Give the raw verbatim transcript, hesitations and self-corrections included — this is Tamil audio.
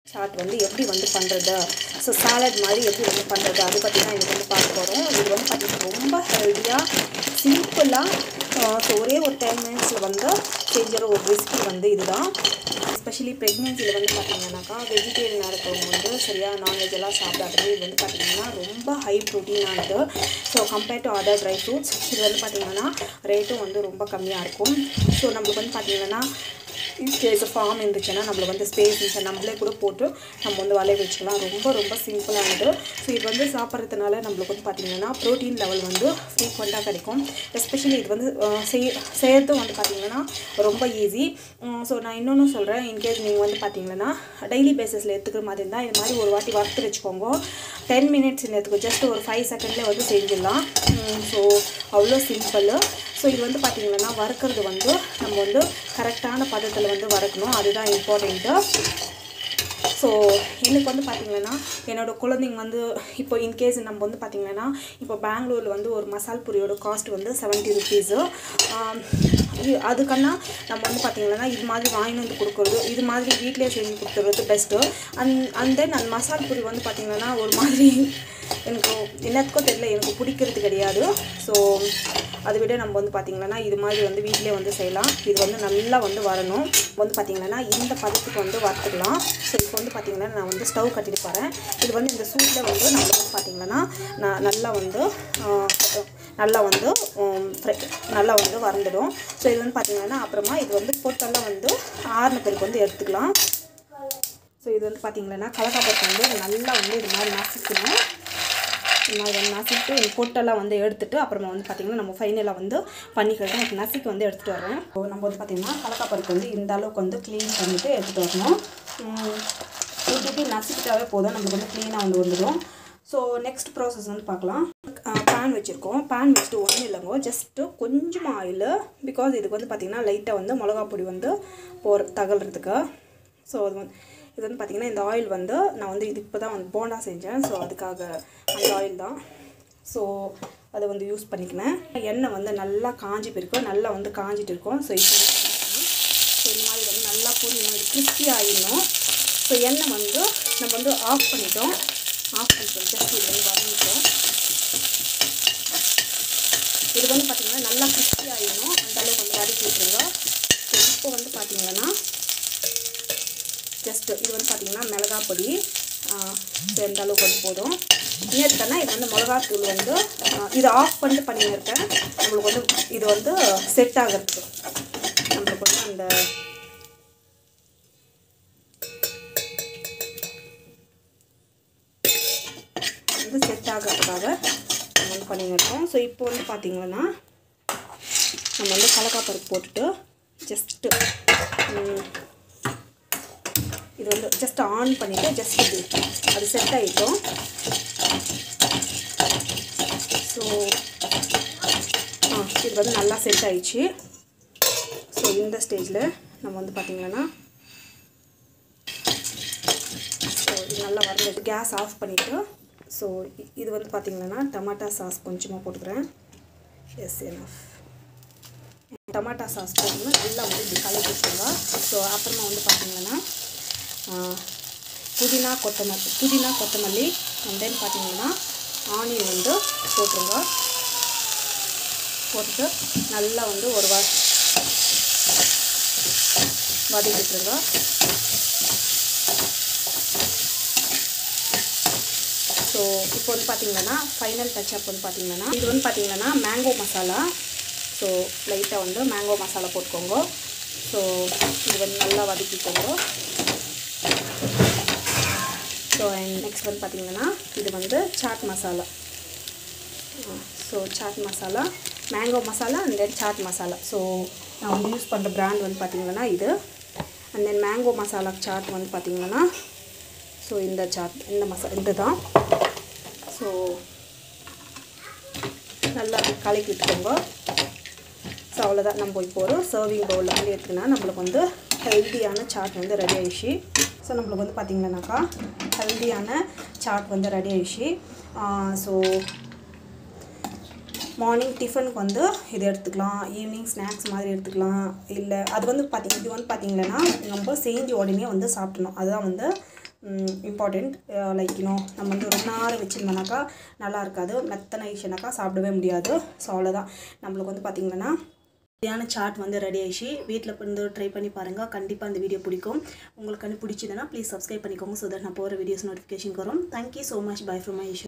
சாட் வந்து எப்படி வந்து பண்ணுறது, ஸோ சாலட் மாதிரி எப்படி வந்து பண்ணுறது அது பற்றி தான் இது வந்து பார்க்க போகிறோம். இது வந்து பார்த்திங்கன்னா ரொம்ப ஹெல்த்தியாக சிம்பிளாக ஸோ ஒரே ஒரு டென் மினிட்ஸில் வந்து செஞ்சுற ஒரு ரெசிபி வந்து இதுதான். எஸ்பெஷலி ப்ரெக்னென்சியில் வந்து பார்த்திங்கன்னாக்கா வெஜிடேரியனாக இருக்கிறவங்க வந்து சரியாக நான்வெஜ் எல்லாம் சாப்பிடாதது இது வந்து பார்த்திங்கன்னா ரொம்ப ஹை ப்ரோட்டீனானது. So compared to other dry fruits இது வந்து பார்த்திங்கன்னா ரேட்டும் வந்து ரொம்ப கம்மியாக இருக்கும். ஸோ நம்மளுக்கு வந்து பார்த்திங்கன்னா இன்கேஸ் ஃபார்ம் இருந்துச்சுன்னா நம்மளுக்கு வந்து ஸ்பேஸ் இருந்துச்சு நம்மளே கூட போட்டு நம்ம வந்து வளைய வச்சுக்கலாம். ரொம்ப ரொம்ப சிம்பிளானது. ஸோ இது வந்து சாப்பிட்றதுனால நம்மளுக்கு வந்து பார்த்திங்கன்னா ப்ரோட்டீன் லெவல் வந்து ஃப்ரீக்வெண்ட்டாக கிடைக்கும். எஸ்பெஷலி இது வந்து செய் செய்கிறதும் வந்து பார்த்திங்கன்னா ரொம்ப ஈஸி. ஸோ நான் இன்னொன்று சொல்கிறேன், இன்கேஸ் நீங்கள் வந்து பார்த்திங்கன்னா டெய்லி பேசிஸில் எடுத்துக்கிற மாதிரி இருந்தால் இது மாதிரி ஒரு வாட்டி வறுத்து வச்சுக்கோங்க. டென் மினிட்ஸ் எடுத்துக்கோ, ஜஸ்ட் ஒரு ஃபைவ் செகண்ட்லேயே வந்து செஞ்சிடலாம். ஸோ அவ்வளோ சிம்பிள். ஸோ இது வந்து பார்த்திங்கன்னா வறுக்கிறது வந்து நம்ம வந்து கரெக்டான பதத்தில் வந்து வறுக்கணும், அதுதான் இம்பார்ட்டண்ட்டு. ஸோ எனக்கு வந்து பார்த்திங்கன்னா என்னோடய குழந்தைங்க வந்து இப்போ இன்கேஸ் நம்ம வந்து பார்த்திங்கன்னா இப்போ பெங்களூரில் வந்து ஒரு மசால் பூரியோட காஸ்ட் வந்து செவன்ட்டி ருபீஸு. அதுக்கன்னா நம்ம வந்து பார்த்திங்கன்னா இது மாதிரி வாங்கிட்டு வந்து கொடுக்குறது, இது மாதிரி வீட்டிலே செஞ்சு கொடுத்துறது பெஸ்ட்டு. அண்ட் அண்ட் தென் அந்த மசால் பூரி வந்து பார்த்திங்கன்னா ஒரு மாதிரி எனக்கு என்னத்துக்கோ தெரியல, எனக்கு பிடிக்கிறது கிடையாது. ஸோ அதை விட நம்ம வந்து பார்த்திங்கன்னா இது மாதிரி வந்து வீட்டிலே வந்து செய்யலாம். இது வந்து நல்லா வந்து வரணும். வந்து பார்த்திங்கன்னா இந்த பதத்துக்கு வந்து வறுத்துக்கலாம். ஸோ இப்போ வந்து பார்த்திங்கன்னா நான் வந்து ஸ்டவ் கட்டிட்டு போகிறேன். இது வந்து இந்த சூட்டில் வந்து நம்மளுக்கு வந்து பார்த்திங்கன்னா நான் நல்லா வந்து நல்லா வந்து நல்லா வந்து வறந்துடும். ஸோ இது வந்து பார்த்திங்கன்னா அப்புறமா இது வந்து பொட்டெல்லாம் வந்து ஆறுன பிறகு வந்து எடுத்துக்கலாம். ஸோ இது வந்து பார்த்திங்கன்னா கலக்காப்பருப்பு வந்து நல்லா வந்து இது மாதிரி நசுக்கணும். இது மாதிரி வந்து நசிட்டு பொட்டெல்லாம் வந்து எடுத்துகிட்டு அப்புறமா வந்து பார்த்திங்கன்னா நம்ம ஃபைனலாக வந்து பண்ணிக்கிட்டு எனக்கு நசிக்கு வந்து எடுத்துகிட்டு வரேன். ஸோ நம்ம வந்து பார்த்திங்கன்னா கலக்காப்பருப்பு வந்து இந்த அளவுக்கு வந்து க்ளீன் பண்ணிவிட்டு எடுத்துகிட்டு வரணும். இப்படி நசிக்கிட்டாவே போதும், நம்மளுக்கு வந்து க்ளீனாக வந்து வந்துடும். ஸோ நெக்ஸ்ட் ப்ராசஸ் வந்து பார்க்கலாம். பேன் வச்சுருக்கோம். பேன் வச்சுட்டு ஒன்றும் இல்லைங்க, ஜஸ்ட்டு கொஞ்சமாக ஆயில். பிகாஸ் இதுக்கு வந்து பார்த்திங்கன்னா லைட்டாக வந்து மிளகா பொடி வந்து போகிற தகல்றதுக்கு. ஸோ அது வந்து இது வந்து பார்த்திங்கன்னா இந்த ஆயில் வந்து நான் வந்து இது இப்போ தான் வந்து போண்டா செஞ்சேன். ஸோ அதுக்காக அந்த ஆயில் தான். ஸோ அதை வந்து யூஸ் பண்ணிக்கினேன். எண்ணெய் வந்து நல்லா காஞ்சி போயிருக்கும், நல்லா வந்து காஞ்சிட்டு இருக்கும். ஸோ இப்போ ஸோ இந்த மாதிரி வந்து நல்லா பூரி வந்து கிறிஸ்பி ஆகிடணும். ஸோ எண்ணெய் வந்து நம்ம வந்து ஆஃப் பண்ணிட்டோம். ஆஃப் பண்ணிட்டோம் ஜஸ்ட் இது வந்து வதங்கிட்டோம். இது வந்து பார்த்திங்கன்னா நல்லா கிறிஸ்பி ஆகிடணும், அந்தளவுக்கு வந்து வதக்கி விட்டுருங்க. ஸோ இப்போ வந்து பார்த்திங்கன்னா ஜஸ்ட்டு இது வந்து பார்த்திங்கன்னா மிளகா பொடி எந்த அளவுக்கு வந்து போதும். இன்னும் இது வந்து மிளகாத்தூள் வந்து இதை ஆஃப் பண்ணிட்டு பண்ணியிருக்கேன். நம்மளுக்கு வந்து இது வந்து செட் ஆகிறதுக்கு நம்மளுக்கு வந்து அந்த வந்து செட் ஆகிறதுக்காக நம்ம வந்து பண்ணியிருக்கோம். ஸோ இப்போ வந்து பார்த்திங்கன்னா நம்ம வந்து கடலைப்பருப்பு போட்டுட்டு ஜஸ்ட்டு இது வந்து ஜஸ்ட் ஆன் பண்ணிவிட்டு ஜஸ்ட் இது அது செட் ஆகிட்டோம். ஸோ ஆ இது வந்து நல்லா செட் ஆகிடுச்சு. ஸோ இந்த ஸ்டேஜில் நம்ம வந்து பார்த்திங்கன்னா ஸோ இது நல்லா வரல, கேஸ் ஆஃப் பண்ணிவிட்டு ஸோ இது வந்து பார்த்திங்கன்னா டமாட்டா சாஸ் கொஞ்சமாக போட்டுக்கிறேன். எஸ் எனஃப் டமாட்டா சாஸ் போட்டுங்கன்னா நல்லா வந்து இப்படி கலக்கி வச்சுருங்க. ஸோ அப்புறமா வந்து பார்த்திங்கன்னா புதினா கொத்தமல்லி புதினா கொத்தமல்லி அண்ட் தென் பார்த்திங்கன்னா ஆனியன் வந்து போட்டுருங்க. போட்டுட்டு நல்லா வந்து ஒரு வா வதக்கிட்டுருங்க. ஸோ இப்போ வந்து பார்த்திங்கன்னா ஃபைனல் டச்சப் வந்து பார்த்திங்கன்னா இது வந்து பார்த்திங்கன்னா மேங்கோ மசாலா. ஸோ லைட்டாக வந்து மேங்கோ மசாலா போட்டுக்கோங்க. ஸோ இது வந்து நல்லா வதக்கிக்கோங்க. ஸோ அண்ட் நெக்ஸ்ட் வந்து பார்த்திங்கன்னா இது வந்து chaat masala. So chaat masala mango masala and then chaat masala. So நான் வந்து யூஸ் பண்ணுற பிராண்ட் வந்து பார்த்திங்கன்னா இது. And then mango masala chaat வந்து பார்த்திங்கன்னா ஸோ இந்த சாட் இந்த மசா இது தான். ஸோ நல்லா கலக்கி விட்டுக்கோங்க. ஸோ அவ்வளோதான், நம்ம இப்போ ஒரு சர்விங் பவுலில் வந்து எடுத்துக்கினா நம்மளுக்கு வந்து ஹெல்த்தியான சாட் வந்து ரெடி ஆகிடுச்சு. ஸோ நம்மளுக்கு வந்து பார்த்திங்கன்னாக்கா ஹெல்த்தியான சாட் வந்து ரெடி ஆகிடுச்சு. ஸோ மார்னிங் டிஃபனுக்கு வந்து இது எடுத்துக்கலாம், ஈவினிங் ஸ்நாக்ஸ் மாதிரி எடுத்துக்கலாம். இல்லை அது வந்து பார்த்திங்க இது வந்து பார்த்திங்கன்னா நம்ம செஞ்சு உடனே வந்து சாப்பிடணும், அதுதான் வந்து இம்பார்ட்டண்ட். லைக் இன்னும் நம்ம வந்து ரொம்ப நேரம் வச்சுருந்தோம்னாக்கா நல்லா இருக்காது, மெத்தனைஷனாக்கா சாப்பிடவே முடியாது. ஸோ அவ்வளோதான். நம்மளுக்கு வந்து பார்த்திங்கன்னா சரியான சாட் வந்து ரெடி ஆயிடுச்சு. வீட்டில் வந்து ட்ரை பண்ணி பாருங்கள், கண்டிப்பாக இந்த வீடியோ பிடிக்கும். உங்களுக்கு வந்து பிடிச்சதுன்னா ப்ளீஸ் சப்ஸ்கிரைப் பண்ணிக்கோங்க. ஸோ தட் நான் போகிற வீடியோஸ் நோட்டிஃபிகேஷன் வரும். Thank you so much. Bye from my